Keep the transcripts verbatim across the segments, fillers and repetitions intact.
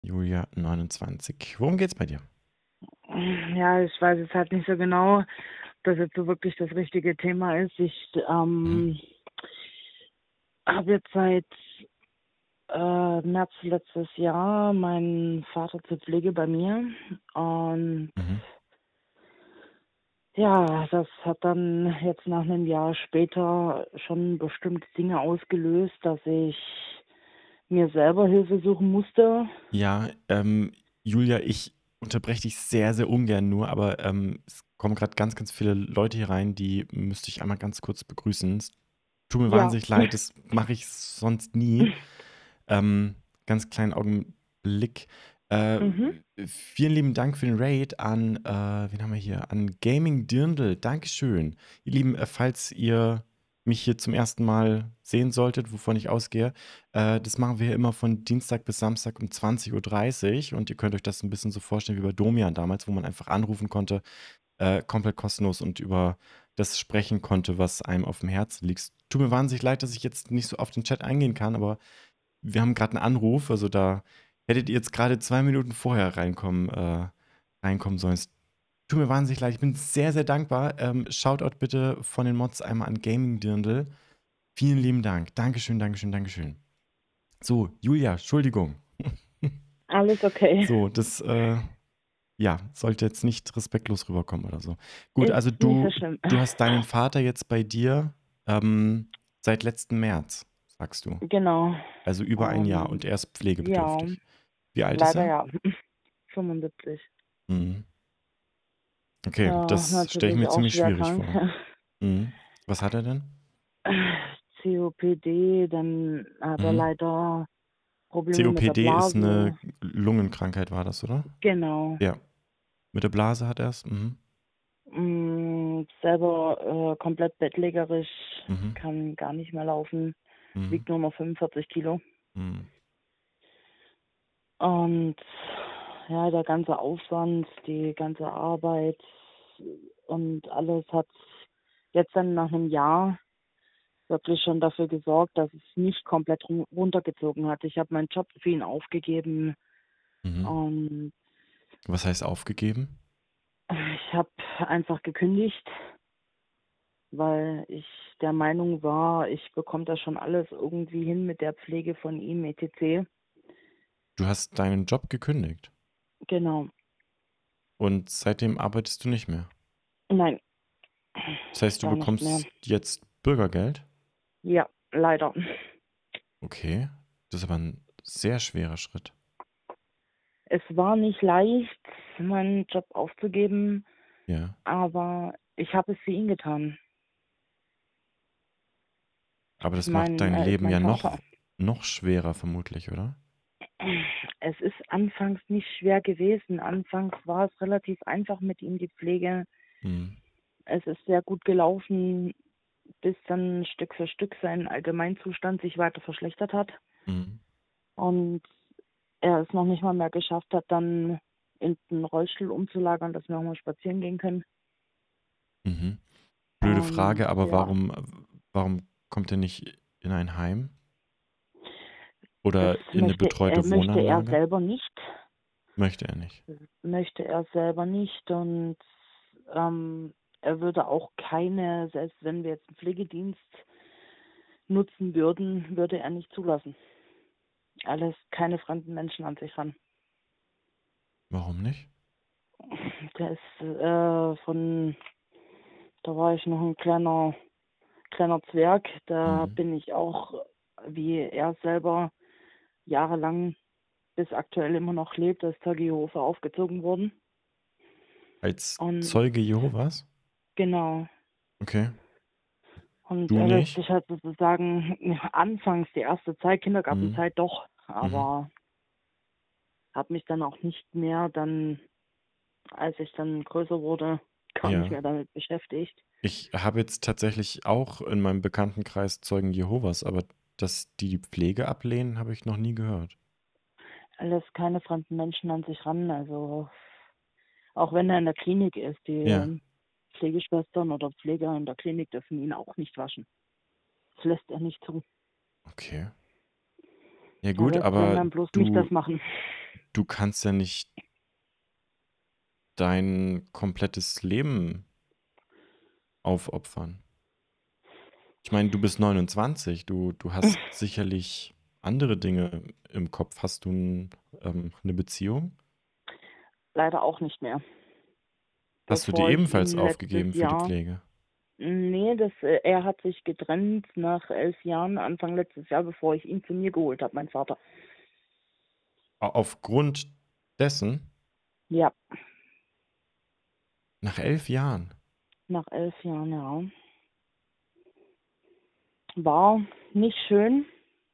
Julia, neunundzwanzig. Worum geht's bei dir? Ja, ich weiß jetzt halt nicht so genau, ob das jetzt so wirklich das richtige Thema ist. Ich Mhm. ähm, habe jetzt seit äh, März letztes Jahr meinen Vater zur Pflege bei mir. Und Mhm. ja, das hat dann jetzt nach einem Jahr später schon bestimmte Dinge ausgelöst, dass ich mir selber Hilfe suchen musste. Ja, ähm, Julia, ich unterbreche dich sehr, sehr ungern nur, aber ähm, es kommen gerade ganz, ganz viele Leute hier rein, die müsste ich einmal ganz kurz begrüßen. Es tut mir Ja. wahnsinnig leid, das mache ich sonst nie. Ähm, ganz kleinen Augenblick. Äh, Mhm. Vielen lieben Dank für den Raid an, äh, wen haben wir hier? An Gaming Dirndl. Dankeschön. Ihr Lieben, äh, falls ihr mich hier zum ersten Mal sehen solltet, wovon ich ausgehe, äh, das machen wir hier immer von Dienstag bis Samstag um zwanzig Uhr dreißig und ihr könnt euch das ein bisschen so vorstellen wie bei Domian damals, wo man einfach anrufen konnte, äh, komplett kostenlos und über das sprechen konnte, was einem auf dem Herzen liegt. Tut mir wahnsinnig leid, dass ich jetzt nicht so auf den Chat eingehen kann, aber wir haben gerade einen Anruf, also da hättet ihr jetzt gerade zwei Minuten vorher reinkommen, äh, reinkommen sollen. Es tut mir wahnsinnig leid, ich bin sehr, sehr dankbar. Ähm, Shoutout bitte von den Mods einmal an Gaming Dirndl. Vielen lieben Dank. Dankeschön, Dankeschön, Dankeschön. So, Julia, Entschuldigung. Alles okay. So, das, äh, ja, sollte jetzt nicht respektlos rüberkommen oder so. Gut, Ist also nicht so du, schlimm. du hast deinen Vater jetzt bei dir ähm, seit letzten März, sagst du. Genau. Also über ein Jahr und Und er ist ja, pflegebedürftig. Wie alt ist leider er? ja. fünfundsiebzig. Mhm. Okay, Ja, das stelle ich natürlich mir auch ziemlich schwer schwierig krank. vor. Mhm. Was hat er denn? C O P D, dann hat er Mhm. leider Probleme mit der C O P D ist eine Blase. Lungenkrankheit, war das, oder? Genau. Ja. Mit der Blase hat er es? Mhm. Mm, selber äh, komplett bettlägerisch, Mhm. kann gar nicht mehr laufen, Mhm. wiegt nur noch fünfundvierzig Kilo. Mhm. Und ja, der ganze Aufwand, die ganze Arbeit und alles hat jetzt dann nach einem Jahr wirklich schon dafür gesorgt, dass es nicht komplett ru- runtergezogen hat. Ich habe meinen Job für ihn aufgegeben Mhm. und Was heißt aufgegeben? ich habe einfach gekündigt, weil ich der Meinung war, ich bekomme das schon alles irgendwie hin mit der Pflege von ihm, et cetera. Du hast deinen Job gekündigt Genau. und seitdem arbeitest du nicht mehr. Nein, Das heißt, du gar nicht mehr. bekommst jetzt Bürgergeld? Ja, leider. Okay. Das ist aber ein sehr schwerer Schritt. Es war nicht leicht, meinen Job aufzugeben, Ja. aber ich habe es für ihn getan. Aber Ich das macht meine, dein er ist Leben mein ja Vater. noch, noch schwerer, vermutlich, oder? Es ist anfangs nicht schwer gewesen. Anfangs war es relativ einfach mit ihm, die Pflege. Mhm. Es ist sehr gut gelaufen, bis dann Stück für Stück sein Allgemeinzustand sich weiter verschlechtert hat Mhm. und er es noch nicht mal mehr geschafft hat, dann in den Rollstuhl umzulagern, dass wir auch mal spazieren gehen können. Mhm. Blöde Und Frage, aber ja, warum, warum kommt er nicht in ein Heim das oder in eine möchte er betreute möchte er Wohnanlage? selber nicht. Möchte er nicht. Möchte er selber nicht und ähm, er würde auch keine, selbst wenn wir jetzt einen Pflegedienst nutzen würden, würde er nicht zulassen. Alles keine fremden Menschen an sich ran. Warum nicht? Der ist äh, von, da war ich noch ein kleiner, kleiner Zwerg, da Mhm. bin ich auch, wie er selber, jahrelang bis aktuell immer noch lebt, als Zeuge Jehova aufgezogen worden. Als Und Zeuge Jehovas? genau. Okay. Und Du er lässt nicht? sich halt sozusagen anfangs die erste Zeit, Mhm. Kindergartenzeit doch, Mhm. aber habe mich dann auch nicht mehr dann, als ich dann größer wurde, gar nicht Ja. mehr damit beschäftigt. Ich habe jetzt tatsächlich auch in meinem Bekanntenkreis Zeugen Jehovas, aber dass die die Pflege ablehnen, habe ich noch nie gehört. Er lässt keine fremden Menschen an sich ran, also auch wenn er in der Klinik ist, Ja. die Pflegeschwestern oder Pfleger in der Klinik dürfen ihn auch nicht waschen. Das lässt er nicht zu. Okay. Ja Er gut, lässt, wenn aber dann bloß mich das du, machen. du kannst ja nicht dein komplettes Leben aufopfern. Ich meine, du bist neunundzwanzig, du, du hast sicherlich andere Dinge im Kopf. Hast du ein, ähm, eine Beziehung? Leider auch nicht mehr. Hast du die Bevor ich ebenfalls ihn letztes aufgegeben für die Jahr, Pflege? nee, das, äh, er hat sich getrennt nach elf Jahren, Anfang letztes Jahr, bevor ich ihn zu mir geholt habe, mein Vater. Au- Aufgrund dessen, Ja, nach elf Jahren. nach elf Jahren, ja. War nicht schön,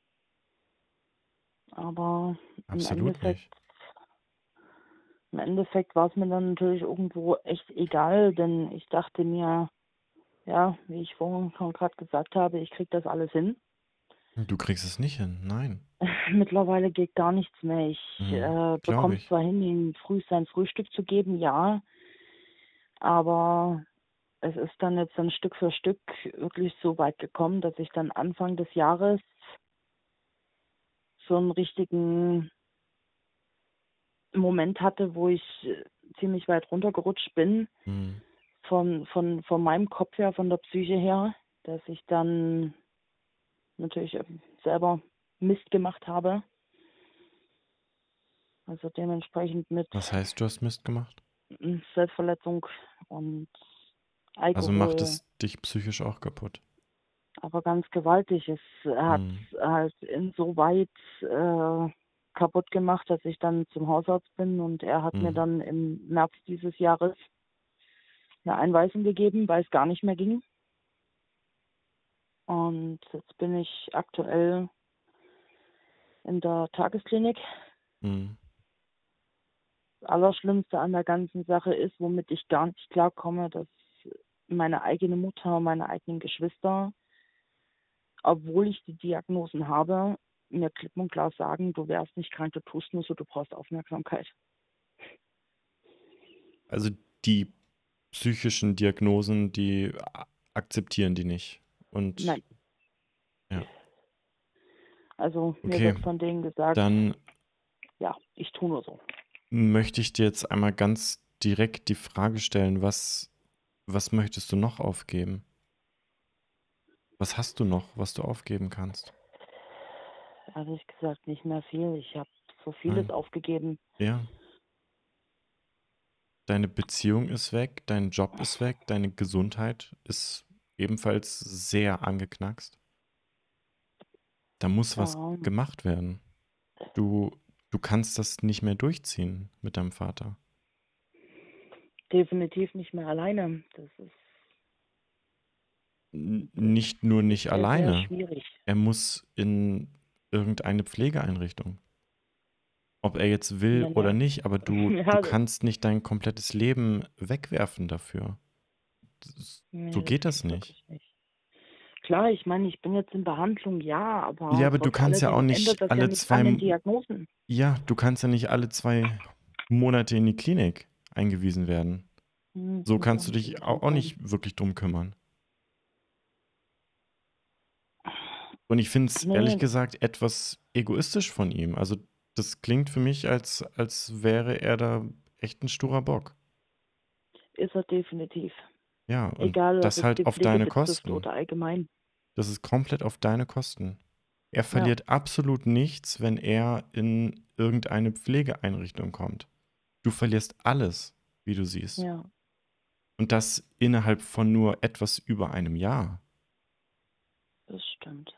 aber im Absolut Endeffekt, nicht. im Endeffekt war es mir dann natürlich irgendwo echt egal, denn ich dachte mir, ja, wie ich vorhin schon gerade gesagt habe, ich krieg das alles hin. Du kriegst es nicht hin, nein. Mittlerweile geht gar nichts mehr. Ich Mhm. äh, Glaube bekomme ich. zwar hin, ihm früh sein Frühstück zu geben, ja, aber es ist dann jetzt dann Stück für Stück wirklich so weit gekommen, dass ich dann Anfang des Jahres so einen richtigen Moment hatte, wo ich äh, ziemlich weit runtergerutscht bin, Mhm. von, von, von meinem Kopf her, von der Psyche her, dass ich dann natürlich ähm, selber Mist gemacht habe. Also dementsprechend mit Was heißt, du hast Mist gemacht? mm, Selbstverletzung und Also macht Alkohol, es dich psychisch auch kaputt. aber ganz gewaltig. Es hat Mhm. halt insoweit äh, kaputt gemacht, dass ich dann zum Hausarzt bin und er hat mir Mhm. dann im März dieses Jahres eine Einweisung gegeben, weil es gar nicht mehr ging. Und jetzt bin ich aktuell in der Tagesklinik. Mhm. Das Allerschlimmste an der ganzen Sache ist, womit ich gar nicht klarkomme, dass meine eigene Mutter, meine eigenen Geschwister, obwohl ich die Diagnosen habe, mir klipp und klar sagen, du wärst nicht krank, du tust nur so, du brauchst Aufmerksamkeit. Also die psychischen Diagnosen, die a- akzeptieren die nicht. Und Nein, ja, also mir okay, wird von denen gesagt, dann ja, ich tue nur so. möchte ich dir jetzt einmal ganz direkt die Frage stellen, was, was möchtest du noch aufgeben? Was hast du noch, was du aufgeben kannst? Ehrlich gesagt nicht mehr viel. Ich habe so vieles Nein. aufgegeben. Ja, deine Beziehung ist weg, dein Job ist weg, deine Gesundheit ist ebenfalls sehr angeknackst. Da muss was Ja, gemacht werden. Du, du kannst das nicht mehr durchziehen mit deinem Vater. definitiv nicht mehr alleine. Das ist, N- das Nicht nur ist nicht sehr, sehr alleine. schwierig. Er muss in irgendeine Pflegeeinrichtung. Ob er jetzt will Ja, oder ne. nicht, aber du, du Ja, das, kannst nicht dein komplettes Leben wegwerfen dafür. Das, so nee, das geht das geht nicht. wirklich nicht. Klar, ich meine, ich bin jetzt in Behandlung, ja, Ja, aber aber du trotz kannst ja auch alledem ändert nicht das ja alle nichts zwei, an den M- Diagnosen. ja, du kannst ja nicht alle zwei Monate in die Klinik eingewiesen werden. Hm, So muss auch kannst du nicht dich auch, unbedingt auch sein. nicht wirklich drum kümmern. Und ich finde es ehrlich Nee, gesagt etwas egoistisch von ihm. Also das klingt für mich, als, als wäre er da echt ein sturer Bock. ist er definitiv. Ja, und Egal, ob das es halt die auf Pflege deine betrifft Kosten. oder allgemein. Das ist komplett auf deine Kosten. Er Ja, verliert absolut nichts, wenn er in irgendeine Pflegeeinrichtung kommt. Du verlierst alles, wie du siehst. ja, Und das innerhalb von nur etwas über einem Jahr. das stimmt.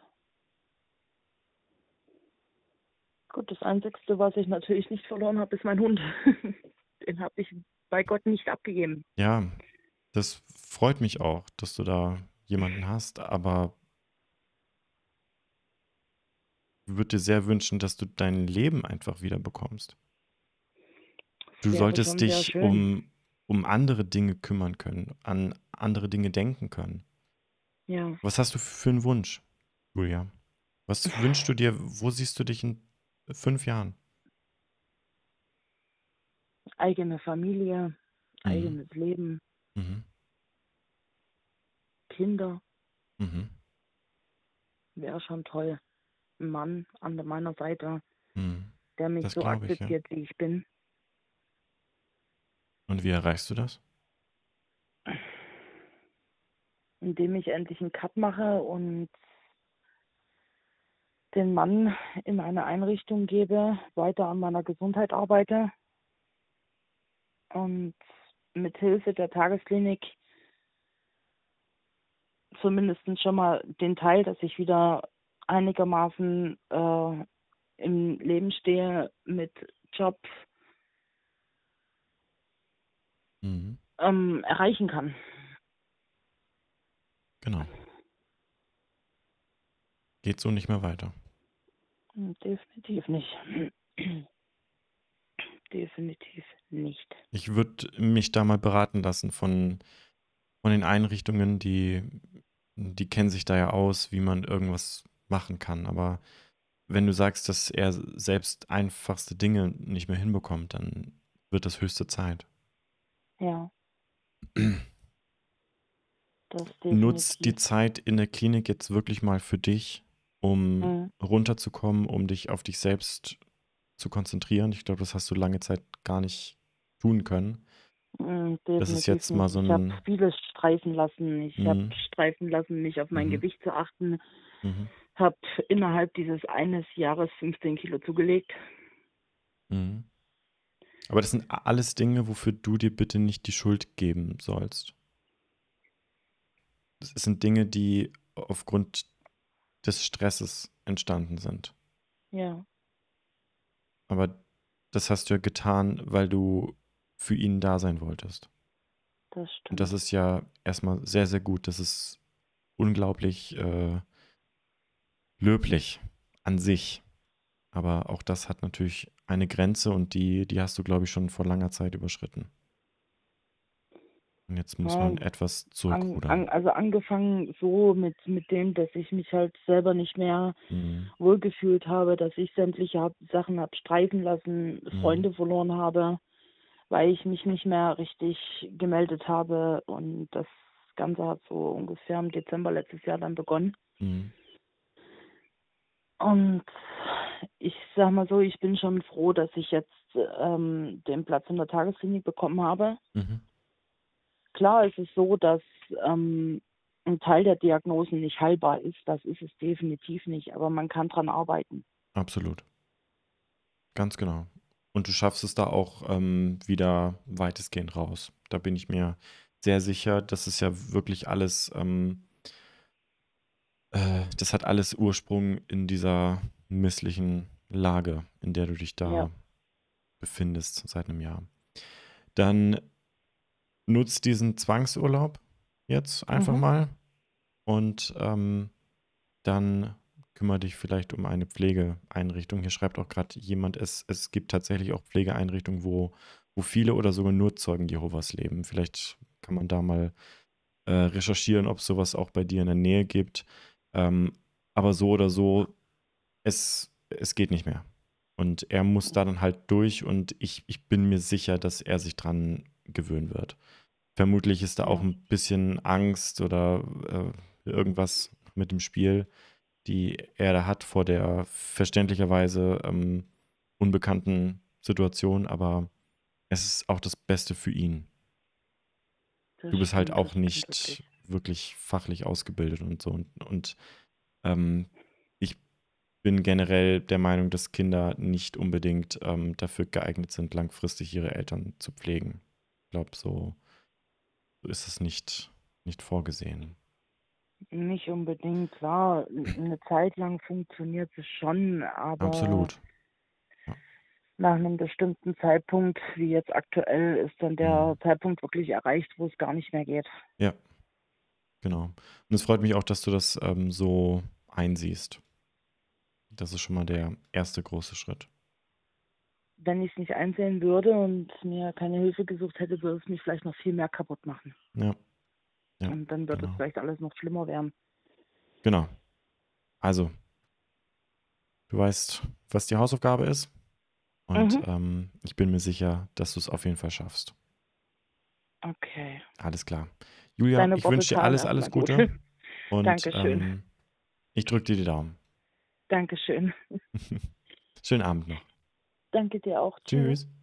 Gut, das Einzigste, was ich natürlich nicht verloren habe, ist mein Hund. Den habe ich bei Gott nicht abgegeben. Ja, das freut mich auch, dass du da jemanden hast, aber ich würde dir sehr wünschen, dass du dein Leben einfach wieder bekommst. Du Wäre solltest schon sehr dich schön. um, um andere Dinge kümmern können, an andere Dinge denken können. Ja, Was hast du für einen Wunsch, Julia? Was wünschst du dir, wo siehst du dich in fünf Jahren? eigene Familie, Mhm. eigenes Leben, Mhm. Kinder, Mhm. wäre schon toll. Ein Mann an meiner Seite, Mhm. der mich Das so glaube ich, ja. akzeptiert, wie ich bin. Und wie erreichst du das? Indem ich endlich einen Cut mache und den Mann in eine Einrichtung gebe, weiter an meiner Gesundheit arbeite und mit Hilfe der Tagesklinik zumindest schon mal den Teil, dass ich wieder einigermaßen äh, im Leben stehe mit Job, Mhm. ähm, erreichen kann. Genau. Geht so nicht mehr weiter. Definitiv nicht. Definitiv nicht. Ich würde mich da mal beraten lassen von, von den Einrichtungen, die, die kennen sich da ja aus, wie man irgendwas machen kann. Aber wenn du sagst, dass er selbst einfachste Dinge nicht mehr hinbekommt, dann wird das höchste Zeit. Ja, das Nutz die definitiv. Zeit in der Klinik jetzt wirklich mal für dich, um Mhm. runterzukommen, um dich auf dich selbst zu konzentrieren. Ich glaube, das hast du lange Zeit gar nicht tun können. Mm, Das ist definitiv jetzt mal nicht. so Ich habe ein. vieles streifen lassen. Ich habe Mhm, streifen lassen, nicht auf mein mhm, Gewicht zu achten. mhm, Habe innerhalb dieses eines Jahres fünfzehn Kilo zugelegt. mhm. Aber das sind a- alles Dinge, wofür du dir bitte nicht die Schuld geben sollst. Das sind Dinge, die aufgrund des Stresses entstanden sind. Ja, Aber das hast du ja getan, weil du für ihn da sein wolltest. das Und das stimmt. ist ja erstmal sehr, sehr gut. Das ist unglaublich äh, löblich an sich. Aber auch das hat natürlich eine Grenze und die, die hast du, glaube ich, schon vor langer Zeit überschritten. Und jetzt muss Ja, man etwas an, zurückrudern. an, also angefangen so mit, mit dem, dass ich mich halt selber nicht mehr Mhm. wohlgefühlt habe, dass ich sämtliche hab, Sachen habe streifen lassen, Mhm. Freunde verloren habe, weil ich mich nicht mehr richtig gemeldet habe. Und das Ganze hat so ungefähr im Dezember letztes Jahr dann begonnen. Mhm. Und ich sag mal so, ich bin schon froh, dass ich jetzt ähm, den Platz in der Tagesklinik bekommen habe. Mhm. Klar ist es so, dass ähm, ein Teil der Diagnosen nicht heilbar ist. Das ist es definitiv nicht. Aber man kann dran arbeiten. Absolut. Ganz genau. Und du schaffst es da auch ähm, wieder weitestgehend raus. Da bin ich mir sehr sicher. Das ist ja wirklich alles, ähm, äh, das hat alles Ursprung in dieser misslichen Lage, in der du dich Ja. da befindest seit einem Jahr. Dann nutzt diesen Zwangsurlaub jetzt einfach Mhm. mal und ähm, dann kümmere dich vielleicht um eine Pflegeeinrichtung. Hier schreibt auch gerade jemand, es, es gibt tatsächlich auch Pflegeeinrichtungen, wo, wo viele oder sogar nur Zeugen Jehovas leben. Vielleicht kann man da mal äh, recherchieren, ob es sowas auch bei dir in der Nähe gibt. Ähm, aber so oder so, es, es geht nicht mehr. Und er muss da dann halt durch und ich, ich bin mir sicher, dass er sich dran gewöhnen wird. Vermutlich ist da auch Ja. ein bisschen Angst oder äh, irgendwas mit dem Spiel, die er da hat vor der verständlicherweise ähm, unbekannten Situation, aber es ist auch das Beste für ihn. Das Du bist halt stimmt, das auch stimmt wirklich. nicht wirklich fachlich ausgebildet und so. Und, und ähm, ich bin generell der Meinung, dass Kinder nicht unbedingt ähm, dafür geeignet sind, langfristig ihre Eltern zu pflegen. Ich glaube, so, so ist es nicht, nicht vorgesehen. Nicht unbedingt, klar. Eine Zeit lang funktioniert es schon, aber Absolut. Ja. nach einem bestimmten Zeitpunkt, wie jetzt aktuell, ist dann der Mhm. Zeitpunkt wirklich erreicht, wo es gar nicht mehr geht. Ja, genau. Und es freut mich auch, dass du das ähm, so einsiehst. Das ist schon mal der erste große Schritt. Wenn ich es nicht einsehen würde und mir keine Hilfe gesucht hätte, würde es mich vielleicht noch viel mehr kaputt machen. Ja, ja, Und dann wird es genau. vielleicht alles noch schlimmer werden. Genau. Also, du weißt, was die Hausaufgabe ist. Und Mhm. ähm, ich bin mir sicher, dass du es auf jeden Fall schaffst. Okay. Alles klar. Julia, Deine ich Worte wünsche dir taten alles, erstmal alles gut. Gute. Und Dankeschön. ähm, ich drücke dir die Daumen. Dankeschön. Schönen Abend noch. Danke dir auch. Tschüss. Tschüss.